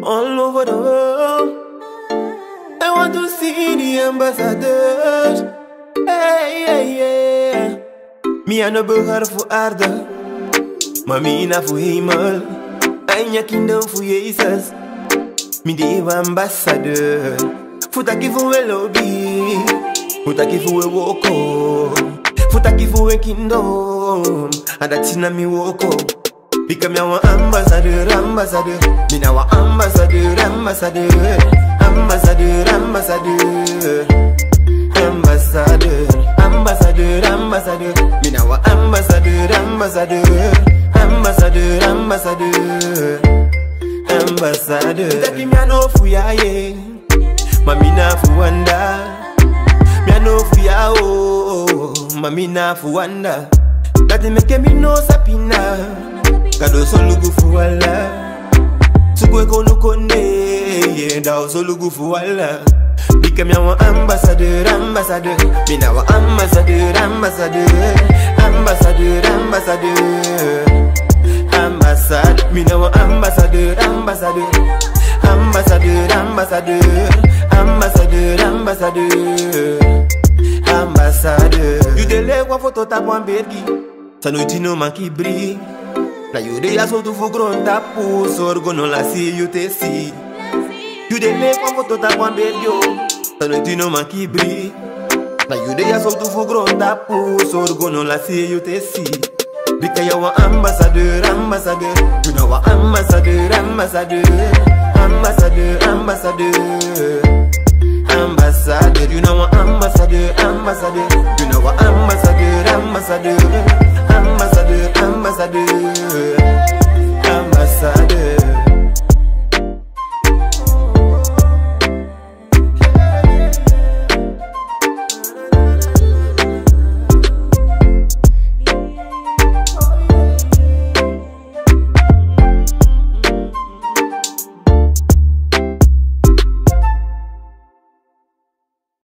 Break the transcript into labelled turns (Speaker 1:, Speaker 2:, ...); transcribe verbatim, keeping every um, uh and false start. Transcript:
Speaker 1: all over the world. I want to see the ambassadors. Hey, hey, yeah. Me aan de burger voor aarde, maar mina voor hemel. En je kinderen voor Jezus. Me de ambassadeur. Futaki voor een lobby, futaki voor een woko, futaki voor een kingdom. En dat is na mi woko. Become your ambassadeur, ambassadeur. Me now a ambassadeur, ambassadeur, ambassadeur, ambassadeur, ambassadeur, ambassadeur, ambassadeur. Me now a ambassadeur, ambassadeur, ambassadeur, ambassadeur, ambassadeur. Taki me a no fuya ye, mami na fuwanda. Me a no fuya oh, mami na fuwanda. That make me no sapina. Kado solugu fuwala, sugwe kono konde, yeah, dao solugu fuwala. Become your ambassadeur, ambassadeur. Me now a ambassadeur, ambassadeur, ambassadeur, ambassadeur, ambassadeur. Me now a ambassadeur, ambassadeur, ambassadeur, ambassadeur, ambassadeur, ambassadeur, ambassadeur. You delay one photo tap one baby, ça nous dit no man qui brille. Na you dey aso tu fugron tapu, sorgo no la si you te si. You dey make one photo tap one baby yo, tano ti no man ki brille. Na you dey aso tu fugron tapu, sorgo no la si you te si. Because you a ambassadeur, ambassadeur. You know a ambassadeur, ambassadeur, ambassadeur, ambassadeur, ambassadeur. You know a ambassadeur, ambassadeur. You know a ambassadeur, ambassadeur, ambassadeur, ambassadeur.